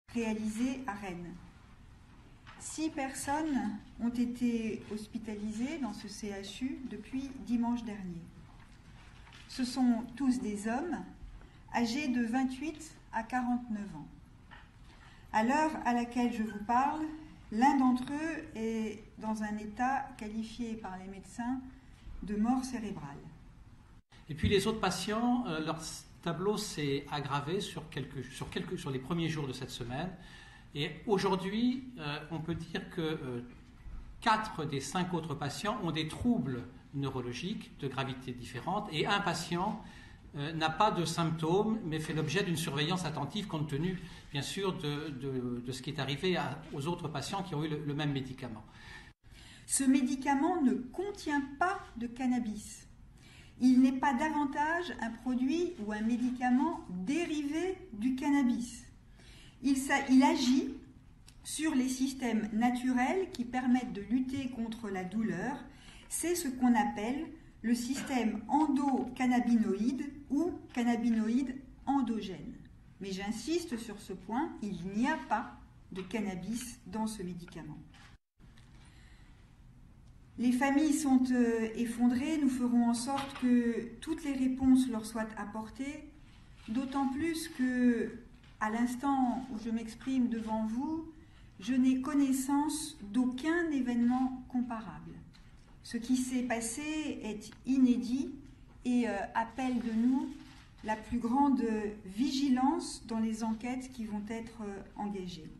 réalisé à Rennes. 6 personnes ont été hospitalisées dans ce CHU depuis dimanche dernier. Ce sont tous des hommes âgés de 28 à 49 ans. À l'heure à laquelle je vous parle, l'un d'entre eux est dans un état qualifié par les médecins de mort cérébrale. Et puis les autres patients, leur tableau s'est aggravé sur les premiers jours de cette semaine. Et aujourd'hui, on peut dire que 4 des 5 autres patients ont des troubles neurologiques de gravité différente et un patient n'a pas de symptômes mais fait l'objet d'une surveillance attentive compte tenu bien sûr de ce qui est arrivé aux autres patients qui ont eu le même médicament. Ce médicament ne contient pas de cannabis. Il n'est pas davantage un produit ou un médicament dérivé du cannabis. Il agit sur les systèmes naturels qui permettent de lutter contre la douleur. C'est ce qu'on appelle le système endocannabinoïde ou cannabinoïde endogène. Mais j'insiste sur ce point, il n'y a pas de cannabis dans ce médicament. Les familles sont effondrées, nous ferons en sorte que toutes les réponses leur soient apportées, d'autant plus que, à l'instant où je m'exprime devant vous, je n'ai connaissance d'aucun événement comparable. Ce qui s'est passé est inédit et appelle de nous la plus grande vigilance dans les enquêtes qui vont être engagées.